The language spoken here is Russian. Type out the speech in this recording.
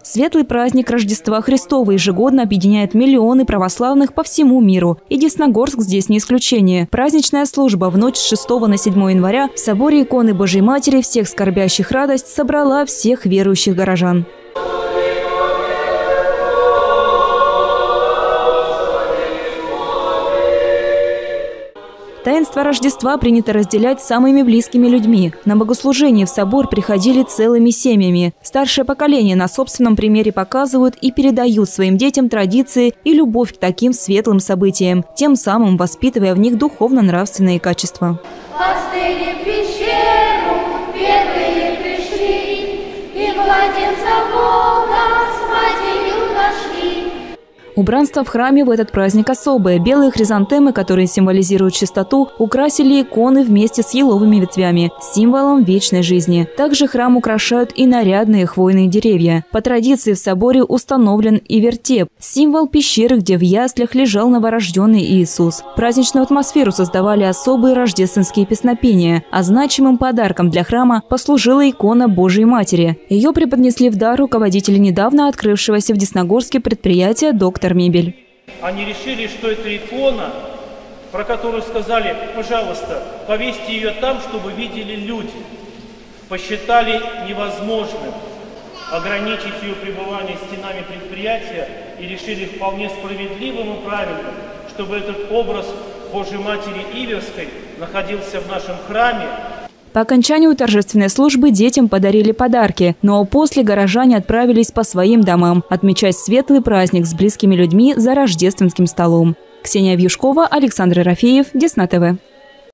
Светлый праздник Рождества Христова ежегодно объединяет миллионы православных по всему миру. И Десногорск здесь не исключение. Праздничная служба в ночь с 6 на 7 января в соборе иконы Божьей Матери всех скорбящих радость собрала всех верующих горожан. Таинство Рождества принято разделять с самыми близкими людьми. На богослужение в собор приходили целыми семьями. Старшее поколение на собственном примере показывают и передают своим детям традиции и любовь к таким светлым событиям, тем самым воспитывая в них духовно-нравственные качества. Остыли пещеру, первые пришли, и младенца Бога с матерью нашли. Убранство в храме в этот праздник особое. Белые хризантемы, которые символизируют чистоту, украсили иконы вместе с еловыми ветвями, символом вечной жизни. Также храм украшают и нарядные хвойные деревья. По традиции в соборе установлен и вертеп – символ пещеры, где в яслях лежал новорожденный Иисус. Праздничную атмосферу создавали особые рождественские песнопения, а значимым подарком для храма послужила икона Божьей Матери. Ее преподнесли в дар руководители недавно открывшегося в Десногорске предприятия «Доктор Мебель». Они решили, что это икона, про которую сказали: пожалуйста, повесьте ее там, чтобы видели люди. Посчитали невозможным ограничить ее пребывание стенами предприятия и решили вполне справедливым и правильным, чтобы этот образ Божьей Матери Иверской находился в нашем храме. По окончанию торжественной службы детям подарили подарки, но после горожане отправились по своим домам отмечать светлый праздник с близкими людьми за рождественским столом. Ксения Вьюшкова, Александр Ерофеев, Десна ТВ.